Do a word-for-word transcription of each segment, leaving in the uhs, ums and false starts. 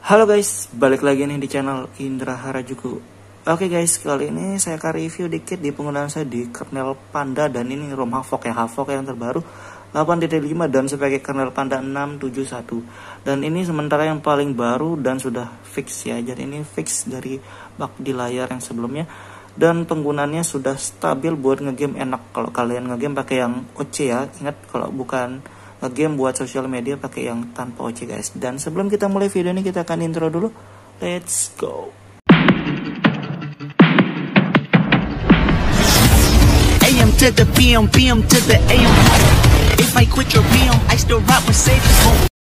Halo guys, balik lagi nih di channel Indra Harajuku. Oke guys, kali ini saya akan review dikit di penggunaan saya di kernel Panda. Dan ini ROM Havok ya, Havok yang terbaru delapan titik lima dan sebagai kernel Panda enam tujuh satu. Dan ini sementara yang paling baru dan sudah fix ya. Jadi ini fix dari bug di layar yang sebelumnya. Dan penggunaannya sudah stabil buat ngegame enak. Kalau kalian ngegame pakai yang O C ya, ingat kalau bukan game buat sosial media pakai yang tanpa O C guys. Dan sebelum kita mulai video ini, kita akan intro dulu. Let's go. A M to the P M, P M to the A M. If I quit your P M, I still rock Mercedes.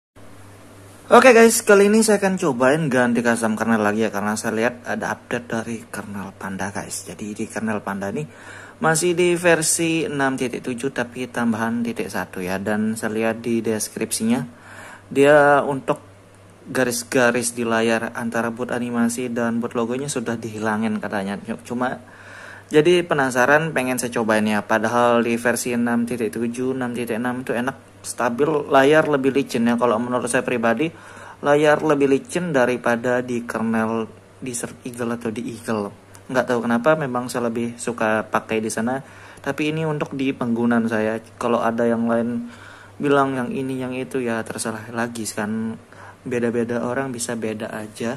Oke guys, kali ini saya akan cobain ganti custom kernel lagi ya, karena saya lihat ada update dari kernel Panda guys. Jadi di kernel Panda ini masih di versi enam titik tujuh tapi tambahan titik satu ya. Dan saya lihat di deskripsinya, dia untuk garis-garis di layar antara boot animasi dan boot logonya sudah dihilangin katanya. Cuma jadi penasaran, pengen saya cobain ya. Padahal di versi enam titik tujuh, enam titik enam itu enak, stabil, layar lebih licin ya. Kalau menurut saya pribadi, layar lebih licin daripada di kernel Desert Eagle atau di Eagle. Nggak tahu kenapa, memang saya lebih suka pakai di sana. Tapi ini untuk di penggunaan saya. Kalau ada yang lain bilang yang ini yang itu ya terserah lagi kan. Beda-beda orang, bisa beda aja.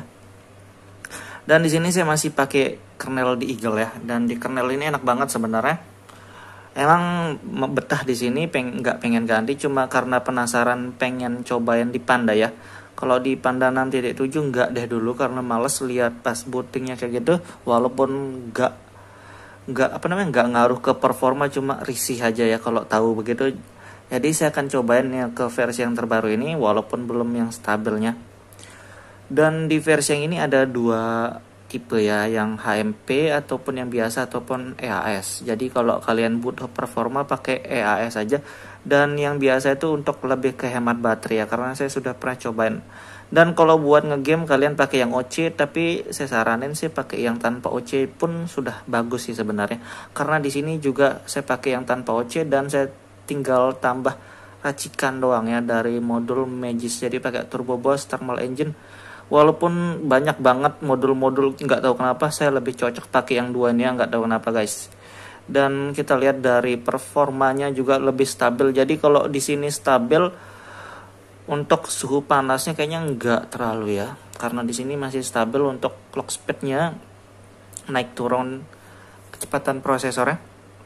Dan di sini saya masih pakai kernel di Eagle ya. Dan di kernel ini enak banget sebenarnya. Emang betah di sini, peng nggak pengen ganti, cuma karena penasaran pengen cobain di Panda ya. Kalau di Panda enam titik tujuh nggak deh dulu, karena males lihat pas bootingnya kayak gitu. Walaupun nggak nggak apa namanya nggak ngaruh ke performa, cuma risih aja ya kalau tahu begitu. Jadi saya akan cobain ya ke versi yang terbaru ini, walaupun belum yang stabilnya. Dan di versi yang ini ada dua tipe ya, yang H M P ataupun yang biasa ataupun E A S. Jadi kalau kalian butuh performa pakai E A S aja, dan yang biasa itu untuk lebih kehemat baterai ya, karena saya sudah pernah cobain. Dan kalau buat ngegame kalian pakai yang O C, tapi saya saranin sih pakai yang tanpa O C pun sudah bagus sih sebenarnya. Karena di sini juga saya pakai yang tanpa O C dan saya tinggal tambah racikan doang ya dari modul Magis. Jadi pakai Turbo Boost Thermal Engine. Walaupun banyak banget modul-modul, nggak tahu kenapa saya lebih cocok pakai yang dua ini ya, nggak tahu kenapa guys. Dan kita lihat dari performanya juga lebih stabil. Jadi kalau di sini stabil, untuk suhu panasnya kayaknya nggak terlalu ya, karena di sini masih stabil. Untuk clock speednya naik turun kecepatan prosesornya.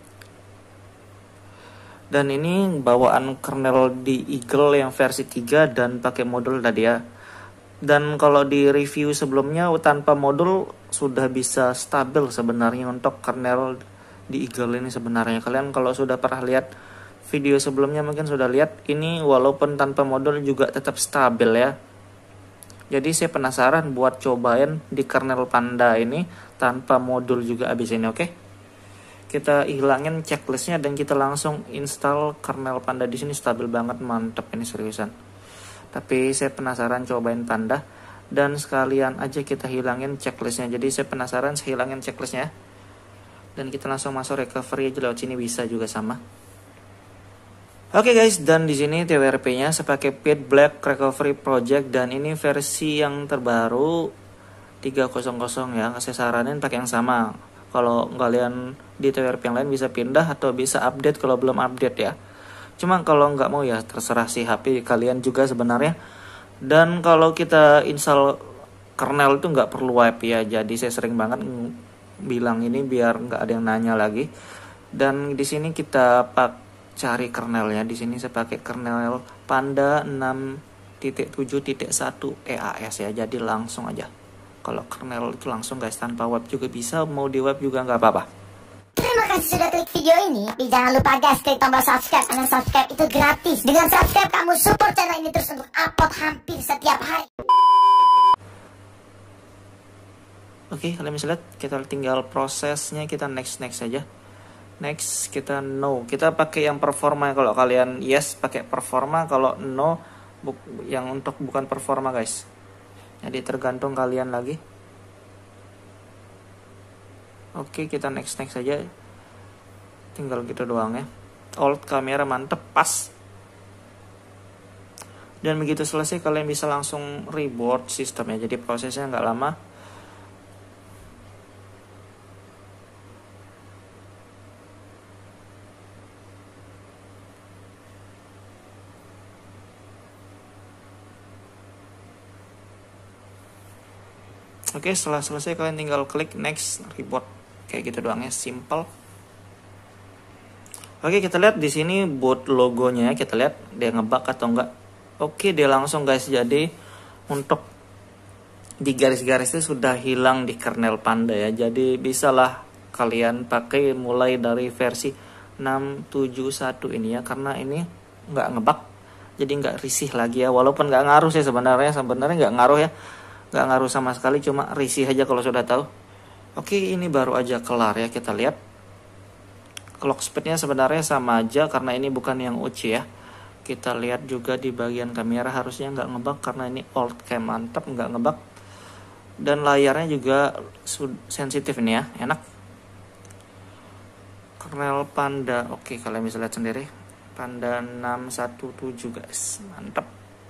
Dan ini bawaan kernel di Eagle yang versi tiga dan pakai modul tadi ya. Dan kalau di review sebelumnya tanpa modul sudah bisa stabil sebenarnya untuk kernel di Eagle ini sebenarnya. Kalian kalau sudah pernah lihat video sebelumnya mungkin sudah lihat, ini walaupun tanpa modul juga tetap stabil ya. Jadi saya penasaran buat cobain di kernel Panda ini tanpa modul juga abis ini, oke? Kita hilangin checklistnya dan kita langsung install kernel Panda. Di sini stabil banget, mantep ini seriusan. Tapi saya penasaran cobain Panda, dan sekalian aja kita hilangin checklistnya. Jadi saya penasaran, saya hilangin checklistnya dan kita langsung masuk recovery aja lewat sini, bisa juga sama. Oke okay guys, dan di sini T W R P-nya saya pakai Pit Black Recovery Project, dan ini versi yang terbaru tiga nol nol ya. Saya saranin pakai yang sama. Kalau kalian di T W R P yang lain bisa pindah atau bisa update kalau belum update ya. Cuma kalau nggak mau ya terserah sih, H P kalian juga sebenarnya. Dan kalau kita install kernel itu nggak perlu wipe ya. Jadi saya sering banget bilang ini biar nggak ada yang nanya lagi. Dan di sini kita pak cari kernelnya. Di sini saya pakai kernel Panda enam titik tujuh titik satu E A S ya. Jadi langsung aja. Kalau kernel itu langsung guys, tanpa wipe juga bisa. Mau di wipe juga nggak apa-apa. Terima kasih sudah klik video ini. Tapi jangan lupa guys, klik tombol subscribe, karena subscribe itu gratis. Dengan subscribe kamu support channel ini terus untuk upload hampir setiap hari. Oke, kalian bisa lihat kita tinggal prosesnya, kita next next saja. Next, kita no. Kita pakai yang performa. Kalau kalian yes pakai performa, kalau no yang untuk bukan performa guys. Jadi tergantung kalian lagi. Oke, kita next next saja. Tinggal gitu doang ya. Alt kamera mantep, pas. Dan begitu selesai kalian bisa langsung reboot sistemnya, jadi prosesnya nggak lama. Oke, setelah selesai kalian tinggal klik next, reboot, kayak gitu doang ya, simple. Oke, kita lihat di sini boot logonya, kita lihat dia ngebug atau enggak. Oke, dia langsung guys, jadi untuk di garis-garis itu sudah hilang di kernel Panda ya. Jadi bisalah kalian pakai mulai dari versi enam tujuh satu ini ya, karena ini nggak ngebug, jadi nggak risih lagi ya. Walaupun nggak ngaruh sih sebenarnya, sebenarnya nggak ngaruh ya. Nggak ngaruh sama sekali, cuma risih aja kalau sudah tahu. Oke, ini baru aja kelar ya, kita lihat clock speednya sebenarnya sama aja karena ini bukan yang O C ya. Kita lihat juga di bagian kamera harusnya nggak ngebug karena ini old cam, mantap, nggak ngebug. Dan layarnya juga sensitif ini ya, enak. Kernel Panda, oke kalian bisa lihat sendiri, Panda enam satu tujuh guys, mantap.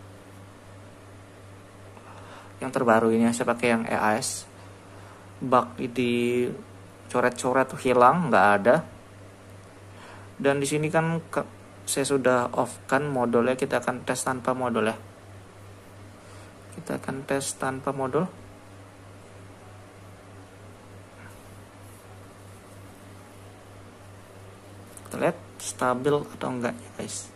Yang terbaru ini saya pakai yang E A S. Bug di coret-coret tuh hilang, nggak ada. Dan di sini kan ke, saya sudah off kan modulnya, kita akan tes tanpa modul ya. Kita akan tes tanpa modul. Kita lihat stabil atau enggak ya guys.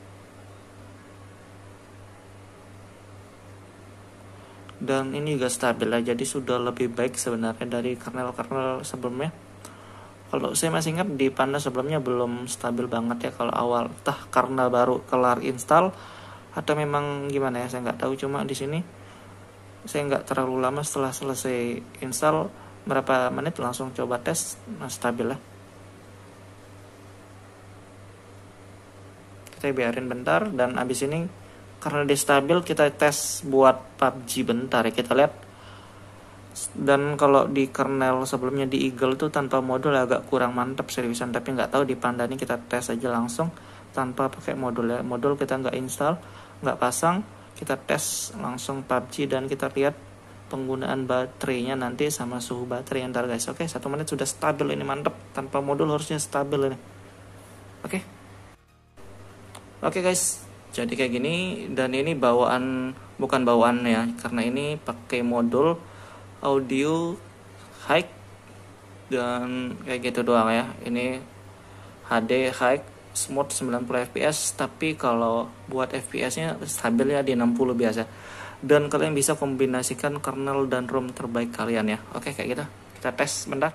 Dan ini juga stabil ya, jadi sudah lebih baik sebenarnya dari kernel-kernel sebelumnya. Kalau saya masih ingat di Panda sebelumnya belum stabil banget ya kalau awal, entah karena baru kelar install atau memang gimana ya, saya nggak tahu. Cuma di sini saya nggak terlalu lama setelah selesai install, berapa menit langsung coba tes, nah stabil ya. Kita biarin bentar, dan abis ini karena dia stabil kita tes buat P U B G bentar ya, kita lihat. Dan kalau di kernel sebelumnya di Eagle itu tanpa modul agak kurang mantap seriusan, tapi nggak tahu di Panda ini kita tes aja langsung tanpa pakai modul ya. Modul kita nggak install, nggak pasang, kita tes langsung P U B G dan kita lihat penggunaan baterainya nanti sama suhu baterai ntar guys. Oke, satu menit sudah stabil ini, mantap. Tanpa modul harusnya stabil ini. Oke. Oke guys, jadi kayak gini, dan ini bawaan, bukan bawaan ya, karena ini pakai modul audio high dan kayak gitu doang ya. Ini H D high smooth sembilan puluh F P S, tapi kalau buat F P S-nya stabilnya di enam puluh biasa. Dan kalian bisa kombinasikan kernel dan ROM terbaik kalian ya. Oke, kayak gitu. Kita tes bentar.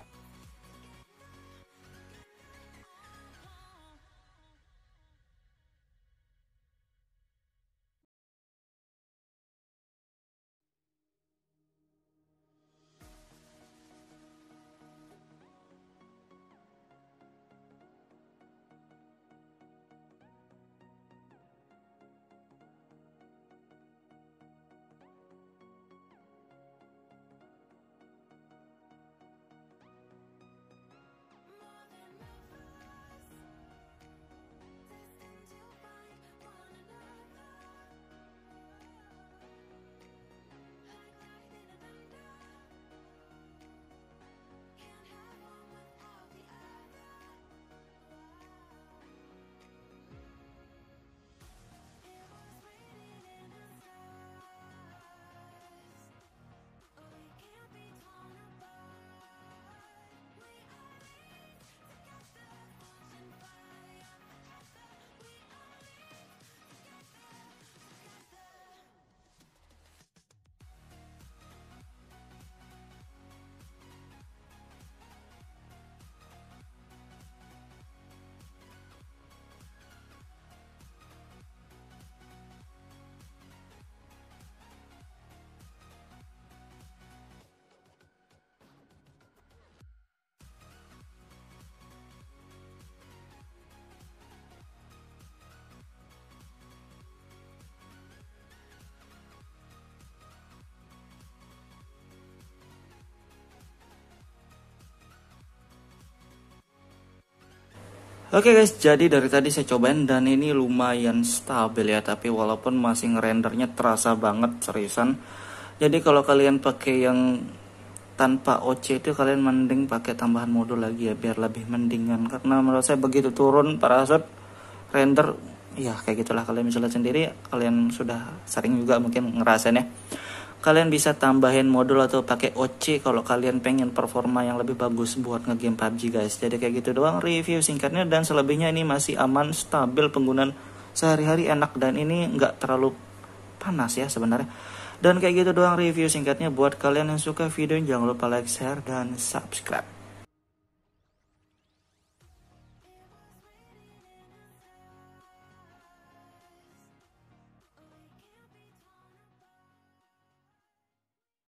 Oke guys, jadi dari tadi saya cobain dan ini lumayan stabil ya, tapi walaupun masih ngerendernya terasa banget seriusan. Jadi kalau kalian pakai yang tanpa O C itu kalian mending pakai tambahan modul lagi ya, biar lebih mendingan. Karena menurut saya begitu turun parasut render, ya kayak gitulah, kalian bisa lihat sendiri. Kalian sudah sering juga mungkin ngerasain ya. Kalian bisa tambahin modul atau pakai O C kalau kalian pengen performa yang lebih bagus buat ngegame P U B G guys. Jadi kayak gitu doang review singkatnya, dan selebihnya ini masih aman, stabil, penggunaan sehari-hari enak, dan ini nggak terlalu panas ya sebenarnya. Dan kayak gitu doang review singkatnya. Buat kalian yang suka video, jangan lupa like, share, dan subscribe.